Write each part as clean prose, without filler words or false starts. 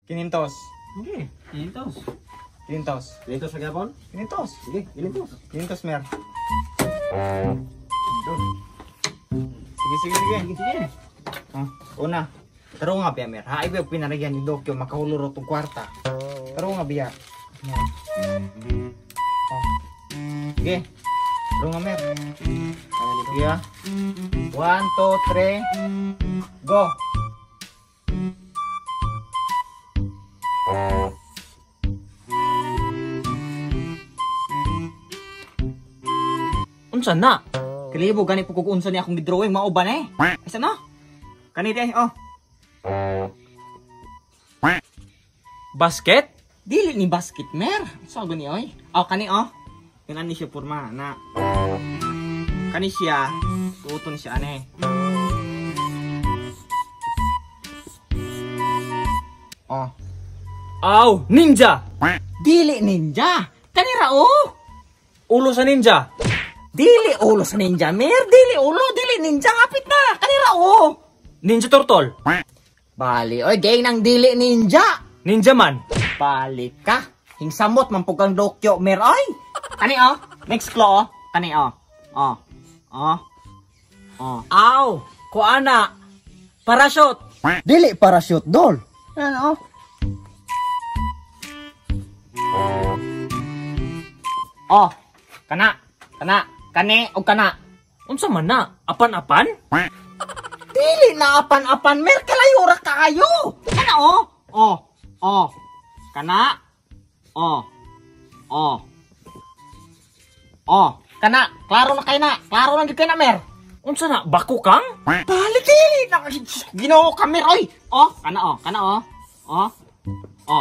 500. Sige, 500. 500. 500 sa gapon? 500. Sige, 500. 500 mer. Sige, sige, sige. Sige, sige. Una. Taro nga biya mer. Ha, iba pinarigyan ni Dokyo makahuluro tong kwarta. Taro nga biya. Sige. Taro nga mer. Sige ha. 1, 2, 3. Go. Unsa na? Kalibo gani po kung unsa ni akong gidrawing mao ba na eh. Isa no? Kani di oh. Basket? Dili ni basket mer. So gani oy. Oh kani oh. Yung ani siya porma na. Kani siya tuton siya ane. Oh. Aw, ninja! Dili ninja. Kani ra oh. Ulo sa ninja. Dili ulo sa ninja mer. Dili ulo, dili ninja kapit na. Kani ra oh. Ninja turtle. Bali oy, gay nang dili ninja. Ninja man. Balik ka. Hingsamot man pug ang Dokyo mer oy. Kani oh. Next claw oh. Kani oh. Oh. Oh. Oh. Aw, kuana. Parachute. Dili parachute, dol. Ano? Oh. Kana. Kana. Kani o kana. Unsa man na? Apan-apan? Dili na apan-apan mer kalayo ra kaayo. Kana oh. Oh. Oh. Kana. Oh. Oh. Oh. Kana. Klaro na kay na. Klaro na gid kay na mer. Unsa na? Bako kang? Balik dili na Ginoo ka mer oy. Oh. Kana oh. Kana oh. Oh. Oh.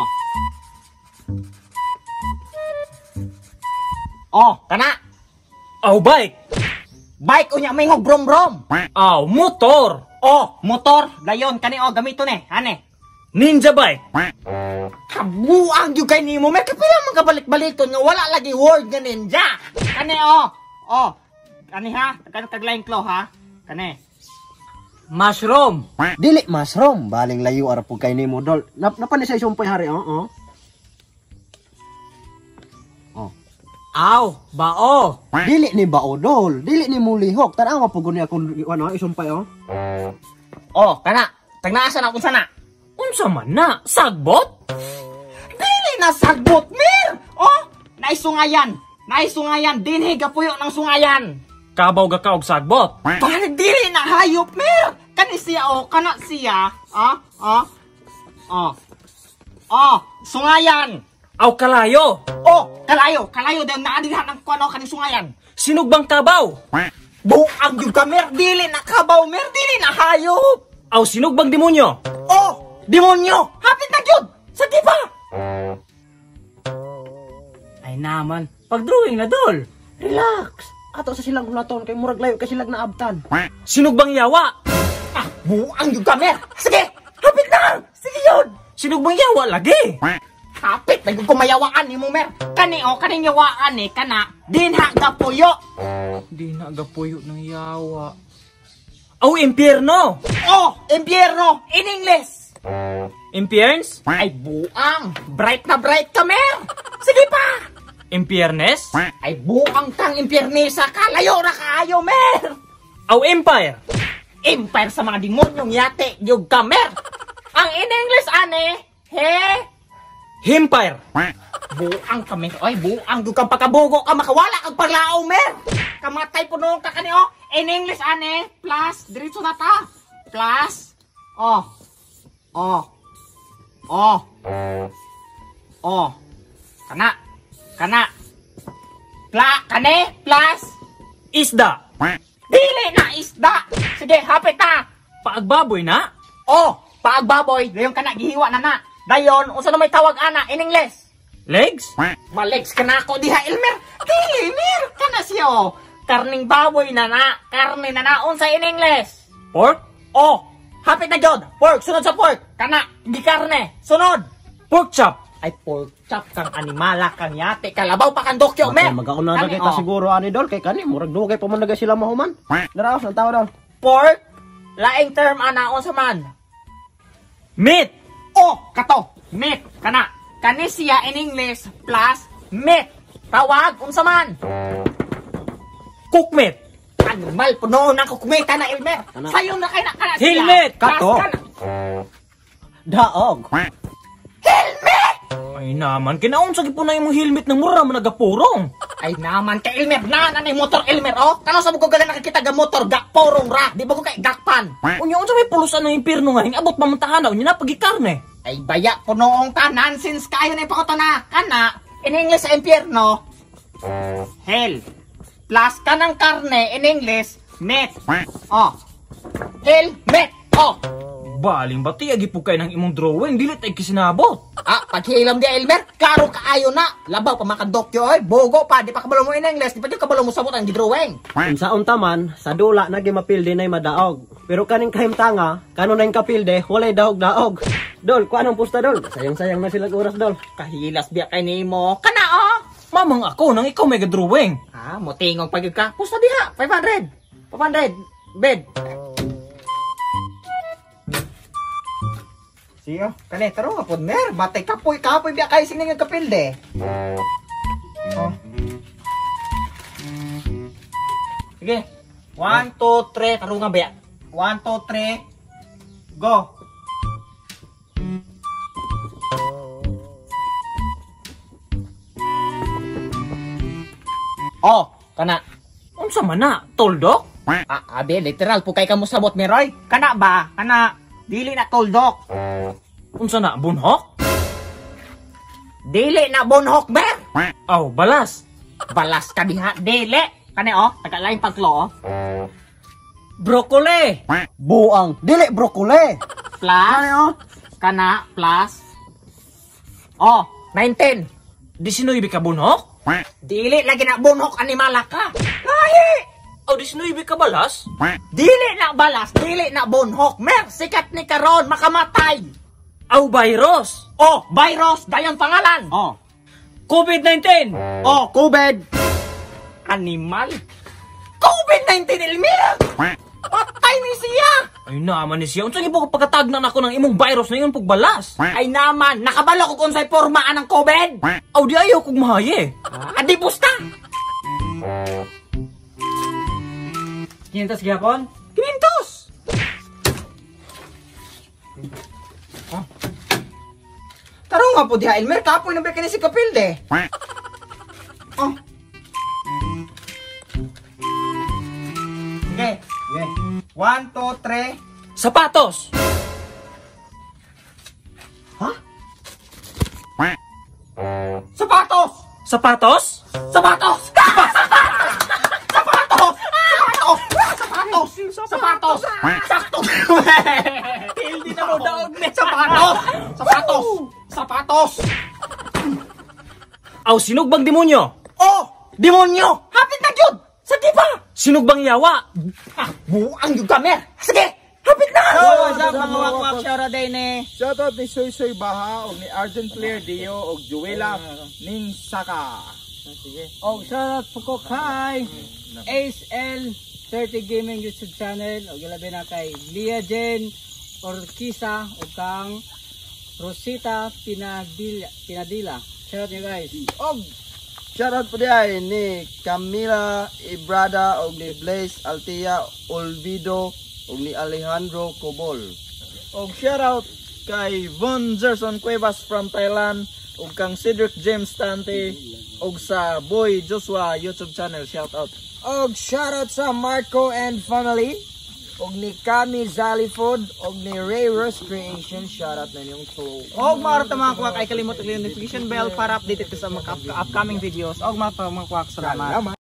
Oh. Kana. Aw, bike. Bike unya may hog brom-brom. Aw, motor. Oh, motor. Dayon kani oh gamito ni. Ane. Ninja bike. Kabuang yung kay nimo mer kapila man kabalik-balik nga wala lagi word nga ninja. Kani oh. Oh. Kani ha? Taglaing claw ha. Kani. Mushroom. Dili mushroom, baling layo ara pug kay nimo, dol. Napani sa isumpay hari, oh. Aw, bao. Dili ni bao, dol. Dili ni mulihok. Tanawa pug ni akong ano, isumpay, oh. Oh, kana. Tagnasa na kung sana. Unsa man na? Sagbot? Dili na sagbot mer. Oh, naisungayan. Naisungayan dinhi gapuyo ng sungayan. Kabaw ga kaog sagbot. Balik dili na hayop mer. Kani siya oh, kana siya. Oh, sungayan. Aw, kalayo. Oh, kalayo daw naadihan ng kuno kaning sungayan. Sinugbang kabaw. Buang yung kamer, dili na kabaw mer, dili na hayop. Aw, sinugbang demonyo. Oh, demonyo, hapit na gyud. Sige pa. Ay naman, pag-drawing na dol. Relax. Ato sa silang hulaton kay murag layo kay silang naabtan. Sinugbang yawa. Ah, buang yung kamer. Sige, hapit na. Sige yun. Sinugbang yawa lagi. Hapit na yung kumayawaan ni mo mer. Kani o, kaning yawaan ni, kana, dinha gapuyo. Di na agapuyo ng yawa. Aw, impyerno. Oh, impyerno, in English. Impierns? Ay, buang. Bright na bright ka mer. Sige pa. Impiernes? Ay, buang kang impyernisa ka. Layo na kaayo mer. Aw, empire. Empire sa mga demonyong yate, yung kamer. Ang in English, ane, he, Himpire. buang kamer. Ay, buang yung kang pagkabugo ka, makawala kang parlao, mer. Kamatay po noong kakani, oh. In English, ane, plus, diretso na ta. Plus, oh, kana, kane, plus, Isda. dili na isda. Sige, hapit na. Paagbaboy na. Oh, paagbaboy, dayon kana gihiwa na na. Dayon, unsa na may tawag ana in English? Legs? Malegs ka na ako diha, Elmer. Dili, Mer, kana siya oh. Karning baboy na na, karne na na, unsa in English? Pork? Oh, hapit na jod. Pork, sunod sa pork. Kana, di karne. Sunod. Pork chop. Ay, pork chop kang animala kang yate. Kalabaw pa kang Dokyo, Mer. Magauna na Kani, kita oh. siguro ani, dol, kay kani murag dugay pa man lagay sila mahuman. Daraos ang tawo, dol. Pork, laing term ana, unsa man? Meat. Oh, kato. meat kana. Kani siya in English plus meat. Tawag unsa man? Cook meat. Animal puno na cookmate na Elmer. Kana. Sayo na kay na kana. Helmet! Kato. Daog. Ay naman, kinaon sa gipon na imong helmet ng mura man nagapurong. Ay naman kay Elmer na nanay motor Elmer oh. Kano sa bugo gaga nakakita ga motor gakporong ra. Di ba ko kay gakpan? Unya unsa may pulusan ng impierno nga abot mamuntahan unya na pagikarne. Ay baya punoong tanan since kayo na ipakoto na. Kana in English sa impyerno hell. Plus kanang karne in English meat. Oh. Helmet. Oh. Baling bati agi po kay ng imong drawing dili tay kisinabot. Ah, paghilam di Elmer, klaro kaayo na. Labaw pa makadokyo oy, bogo pa, di pa kabalo mo in English, di pa di kabalo mo sabot ang gidrawing. Unsaon taman sa dula nagi mapilde nay madaog. Pero kaning kahimtanga, kanon nay kapilde, walay daog-daog. Dol, kuanong pusta dol? Sayang-sayang na sila oras dol. Kahilas biya kay nimo. Kana oh. Mamang ako nang ikaw may drawing. Ah, motingog pagid ka. Pusta diha, 500. 500. Bed. Siyo, kani taro nga pod mer, batay kapoy biya kay sing nga kapilde. Oh. Sige. 1 2 3 taro nga biya. 1 2 3. Go. Oh, kana. Unsa man na? Toldok? Abi, literal po kay kamo sabot meroy. Kana ba? Kana dili na toldok. Unsa na? Bunhok? Dili na bonhok ber. Aw, balas. Balas ka diha, dili. Kani oh, tagalain paglo oh. Broccoli. Buang, dili brokoli. Plus kana plus oh, 19. 19 ka bunhok? Dili lagi na bonhok animala ka. Lahi. Aw, 19 ka balas? Dili na balas, dili na bonhok. Mer, sikat ni karon makamatay. Aw, virus. Oh, virus, dayon pangalan. Oh. COVID-19. Oh, COVID. Animal. COVID-19 Elmer. Patay ni siya. Ay naman ni siya. Unsa ni po pagkatagnan ako ng imong virus na yun pagbalas? Ay naman, nakabalo ko kung sa'y pormaan ng COVID. Aw, di ayaw kong mahaye. Adi pusta. 500 gyapon? 500. Oh. Taro nga po diha Elmer, kapoy na ba kini si Kapilde? Oh. Okay. Okay. 1 2 3. Sapatos. Ha? Sapatos! Sapatos? Sapatos! Sapatos! Sapatos! Sapatos! Sakto! Hindi na mo daog ni Sapatos! Sapatos! Sapatos! Aw, sinugbang demonyo. Oh! Demonyo! Hapit na jud! Sa diba? Sinugbang yawa. Ah, buang yung gamer! Sige! Hapit na! What's up mga wakwak, shoutout din eh. Shoutout ni Soy Soy Baha, o ni Arden Flair Dio, o Juela Ning Saka. Oh, shoutout po ko kay Ace L30 Gaming YouTube channel. O gilabi na kay Lia Jen Orquisa o kang Rosita Pinadilla. Shoutout nyo guys. Og shoutout po diay ni Camila Ibrada, o ni Blaze Altia Olvido, o ni Alejandro Cobol. Og shoutout kay Von Gerson Cuevas from Thailand, og kang Cedric James Tante, og sa Boy Joshua YouTube channel, shoutout. Og shoutout sa Marco and family, og ni Kami Zalifod, og ni Ray Rose Creation, shoutout na niyong to. Og mga mga kwak ay kalimot ang notification bell para updated ka sa mga upcoming videos. Og mga kwak, salamat.